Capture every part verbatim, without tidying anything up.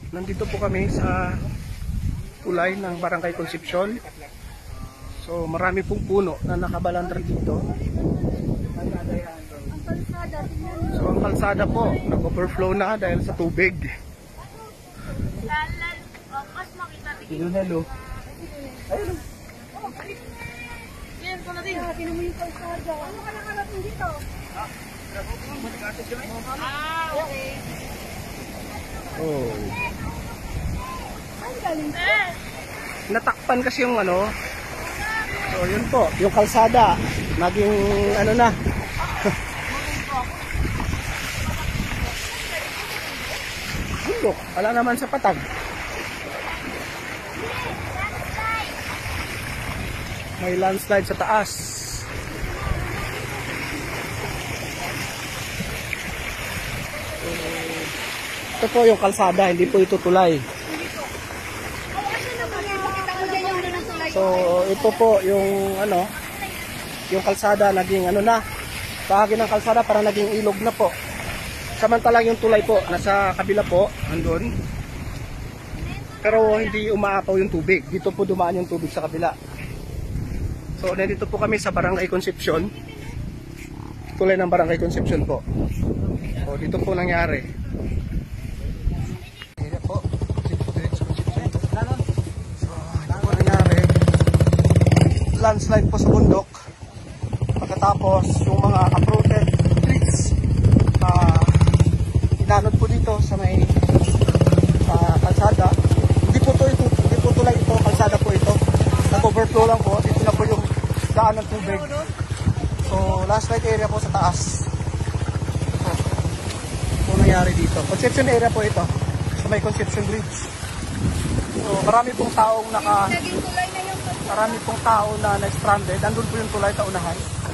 Nandito po kami sa tulay ng Barangay Concepcion. So marami pong puno na nakabalandra dito. So ang kalsada po nag-overflow na dahil sa tubig. Hello, hello. Ayun. Yan ko na din. Kino mo yung kalsada. Ano ka nakarating dito? Ah, okay. Oh. Ang galing. Natakpan kasi yung ano. So yun po, yung kalsada naging ano na. Bundok, wala naman sa patag. May landslide sa taas. Ito po yung kalsada, hindi po ito tulay. So ito po yung ano, yung kalsada naging ano na, bahagi ng kalsada para naging ilog na po. Samantalang yung tulay po nasa kabila po, andun. Pero hindi umaapaw yung tubig. Dito po dumaan yung tubig sa kabila. So nandito po kami sa Barangay Concepcion. Tulay ng Barangay Concepcion po. So dito po nangyari. Dito po. So dito po nangyari. Landslide po sa bundok. Pagkatapos yung mga uprooted trees uh, inanod po dito sa may uh, kalsada. Hindi po to ito, hindi po tulay ito, kalsada po ito. Nag-overflow lang po. Dito na po yung daan ng tubig. So, landslide area po sa taas. So, ito nangyari dito. Concepcion area po ito. Sa may Concepcion Bridge. So, marami pong taong naka... Marami pong tao na na-stranded. Andun po yung tulay sa unahan.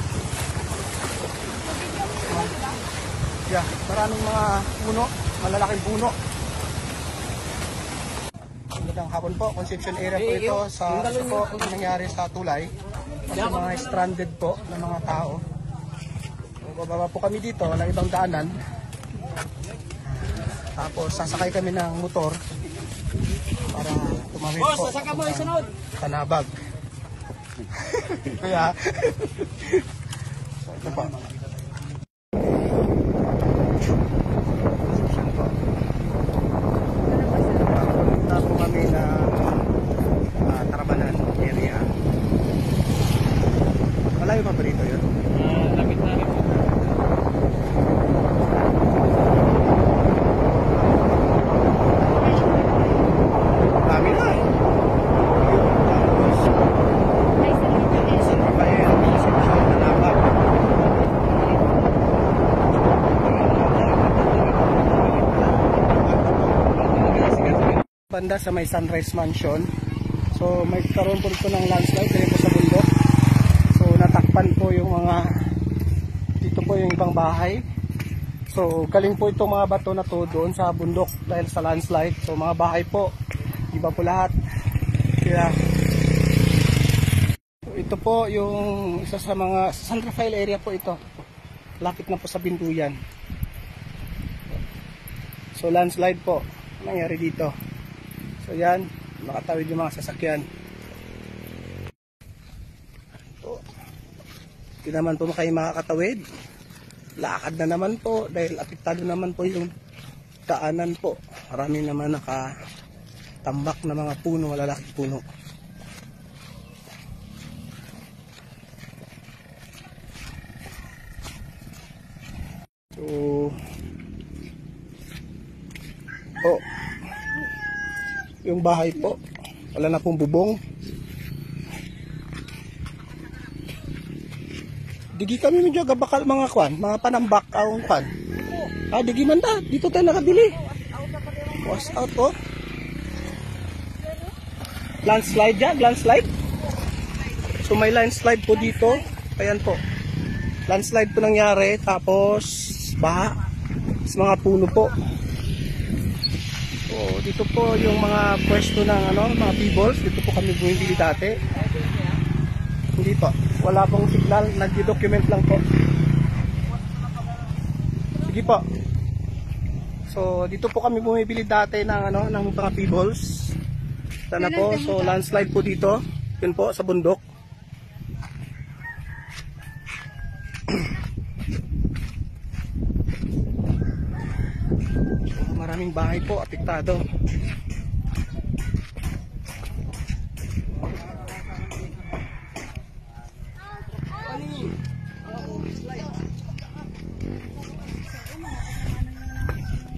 Yeah, maraming mga puno. Malalaking puno. Magandang hapon po, Concepcion area po ito sa isa po ang nangyari sa tulay kasi mga stranded po ng mga tao. So, bababa po kami dito, walang ibang daanan. Tapos sasakay kami ng motor para tumawid po sa Tanabag. Kaya so, ito po. Malayo pa ba dito yun? Uh, lapit na rin. Dami na eh. San Rafael, Concepcion, Tanabag. Banda sa may Sunrise Mansion. So may karoon po ito ng landslide dito sa bundok. Natakpan po yung mga dito po yung ibang bahay. So galing po itong mga bato na to doon sa bundok dahil sa landslide. So mga bahay po iba po lahat. Kaya ito po yung isa sa mga San Rafael area po ito. Lapit na po sa Binduyan. So landslide po nangyari dito. So yan, nakatawid yung mga sasakyan. Hindi naman po kayo makakatawid. Lakad na naman po dahil apektado naman po yung daanan po. Marami naman nakatambak na mga puno, malalaking puno. So, po, yung bahay po, wala na pong bubong. Digi kami medyo gabakal mga kwan, mga panambak ang kwan. Ah, digi man da, dito tayo nakabili. Was out po. Landslide dyan, landslide. So may landslide po dito. Ayan po. Landslide po nangyari, tapos baha sa mga puno po. So dito po yung mga pwesto ng ano, mga peoples. Dito po kami bumibili dati. Hindi po. Wala pong signal, nag-document lang po. Sige po. So dito po kami bumibili dati ng ano ng mga pebbles. Sana po, so landslide po dito. Yun po sa bundok. So, maraming bahay po apektado.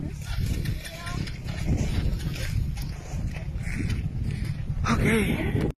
Okay.